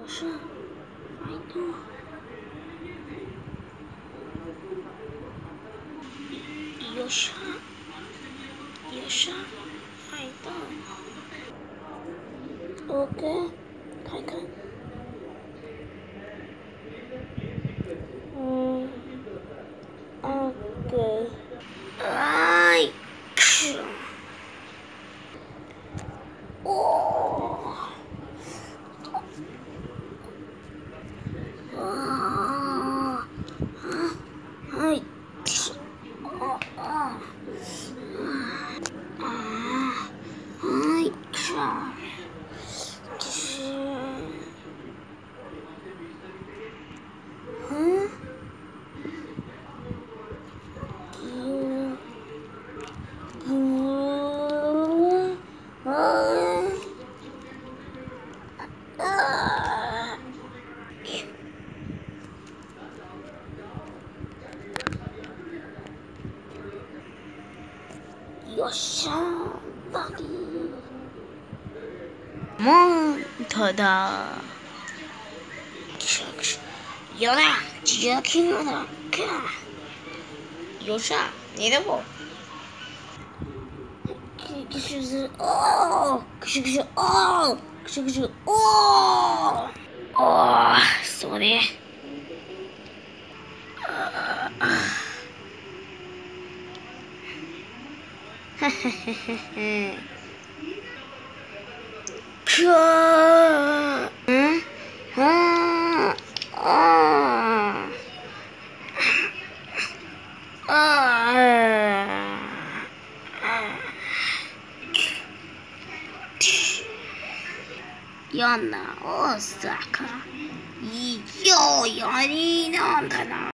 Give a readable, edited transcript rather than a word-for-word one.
是，白兔。有啥？有啥？白兔。OK， 看看。OK。哎，去。哦。啊！哎，去。哦啊！哎，去。就是。よっしゃーバディモントだよだ19だかよっしゃ你的我可是哦可是哦可是哦哦そうねへへへへくーんああやんな大阪いいよやりなんだな